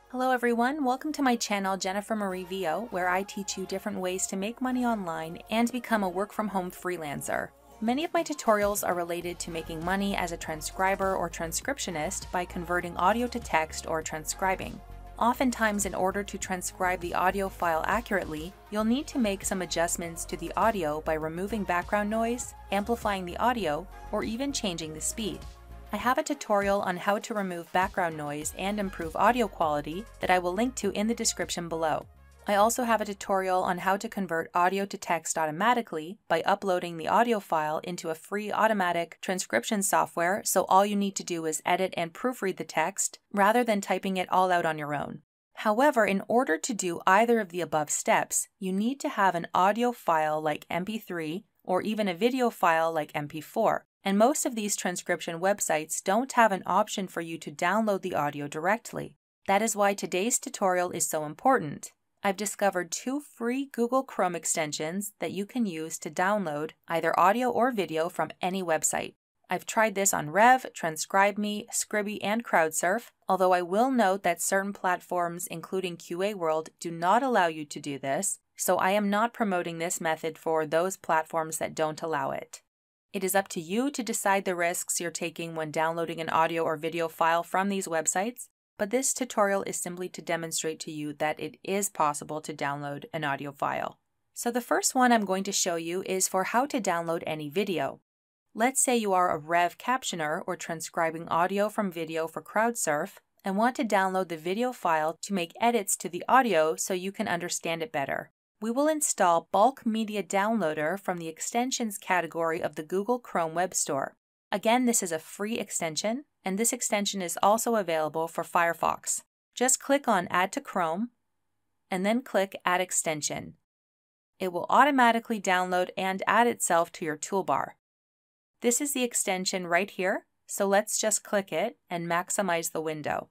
Hello everyone, welcome to my channel Jennifer Marie VO, where I teach you different ways to make money online and become a work-from-home freelancer. Many of my tutorials are related to making money as a transcriber or transcriptionist by converting audio to text or transcribing. Oftentimes, in order to transcribe the audio file accurately, you'll need to make some adjustments to the audio by removing background noise, amplifying the audio, or even changing the speed. I have a tutorial on how to remove background noise and improve audio quality that I will link to in the description below. I also have a tutorial on how to convert audio to text automatically by uploading the audio file into a free automatic transcription software, so all you need to do is edit and proofread the text rather than typing it all out on your own. However, in order to do either of the above steps, you need to have an audio file like MP3 or even a video file like MP4. And most of these transcription websites don't have an option for you to download the audio directly. That is why today's tutorial is so important. I've discovered 2 free Google Chrome extensions that you can use to download either audio or video from any website. I've tried this on Rev, TranscribeMe, Scribby, and CrowdSurf, although I will note that certain platforms, including QA World, do not allow you to do this, so I am not promoting this method for those platforms that don't allow it. It is up to you to decide the risks you're taking when downloading an audio or video file from these websites, but this tutorial is simply to demonstrate to you that it is possible to download an audio file. So the first one I'm going to show you is for how to download any video. Let's say you are a Rev captioner or transcribing audio from video for CrowdSurf and want to download the video file to make edits to the audio so you can understand it better. We will install Bulk Media Downloader from the Extensions category of the Google Chrome Web Store. Again, this is a free extension, and this extension is also available for Firefox. Just click on Add to Chrome, and then click Add Extension. It will automatically download and add itself to your toolbar. This is the extension right here, so let's just click it and maximize the window.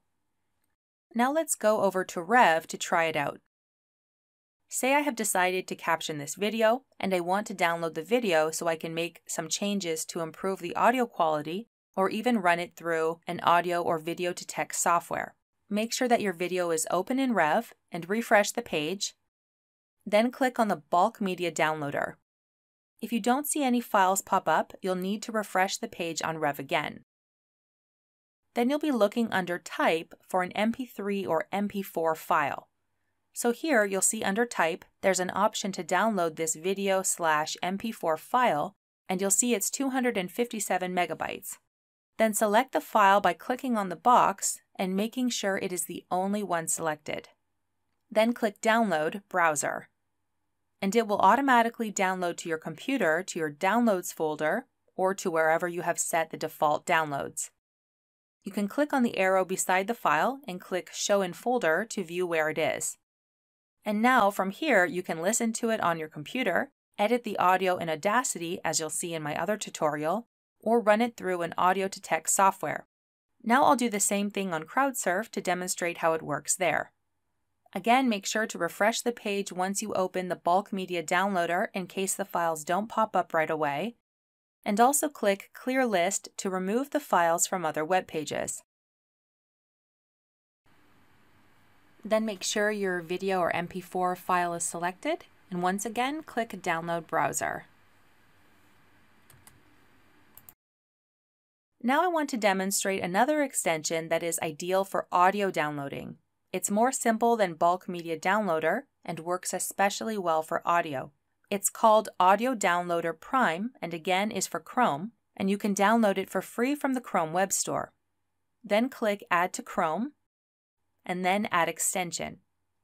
Now let's go over to Rev to try it out. Say I have decided to caption this video, and I want to download the video so I can make some changes to improve the audio quality, or even run it through an audio or video to text software. Make sure that your video is open in Rev and refresh the page. Then click on the Bulk Media Downloader. If you don't see any files pop up, you'll need to refresh the page on Rev again. Then you'll be looking under Type for an MP3 or MP4 file. So here you'll see under Type, there's an option to download this video/MP4 file, and you'll see it's 257 megabytes. Then select the file by clicking on the box and making sure it is the only one selected. Then click Download Browser. And it will automatically download to your computer to your Downloads folder or to wherever you have set the default downloads. You can click on the arrow beside the file and click Show in Folder to view where it is. And now from here, you can listen to it on your computer, edit the audio in Audacity as you'll see in my other tutorial, or run it through an audio to text software. Now I'll do the same thing on CrowdSurf to demonstrate how it works there. Again, make sure to refresh the page once you open the Bulk Media Downloader in case the files don't pop up right away, and also click Clear List to remove the files from other web pages. Then make sure your video or MP4 file is selected, and once again, click Download Browser. Now I want to demonstrate another extension that is ideal for audio downloading. It's more simple than Bulk Media Downloader and works especially well for audio. It's called Audio Downloader Prime and again is for Chrome, and you can download it for free from the Chrome Web Store. Then click Add to Chrome, and then Add Extension.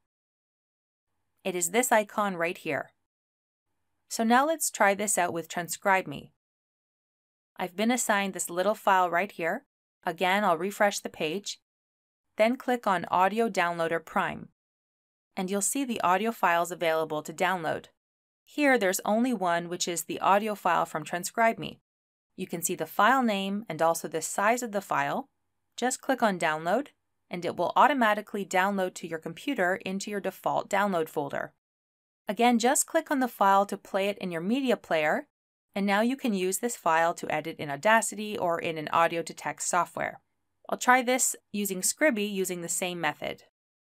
It is this icon right here. So now let's try this out with TranscribeMe. I've been assigned this little file right here. Again, I'll refresh the page. Then click on Audio Downloader Prime. And you'll see the audio files available to download. Here there's only one, which is the audio file from TranscribeMe. You can see the file name and also the size of the file. Just click on Download, and it will automatically download to your computer into your default download folder. Again, just click on the file to play it in your media player, and now you can use this file to edit in Audacity or in an audio to text software. I'll try this using Scribby using the same method.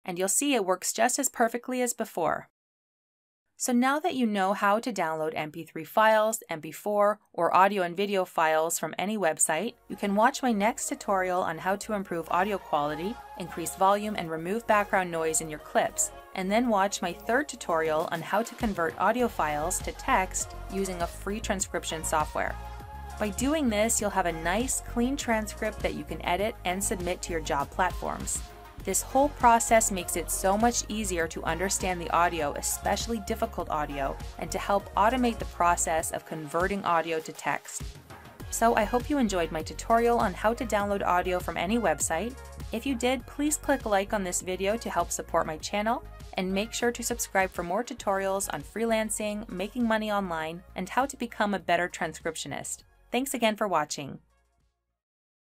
and you'll see it works just as perfectly as before. So now that you know how to download MP3 files, MP4, or audio and video files from any website, you can watch my next tutorial on how to improve audio quality, increase volume, and remove background noise in your clips, and then watch my third tutorial on how to convert audio files to text using a free transcription software. By doing this, you'll have a nice, clean transcript that you can edit and submit to your job platforms. This whole process makes it so much easier to understand the audio, especially difficult audio, and to help automate the process of converting audio to text. So I hope you enjoyed my tutorial on how to download audio from any website. If you did, please click like on this video to help support my channel, and make sure to subscribe for more tutorials on freelancing, making money online, and how to become a better transcriptionist. Thanks again for watching.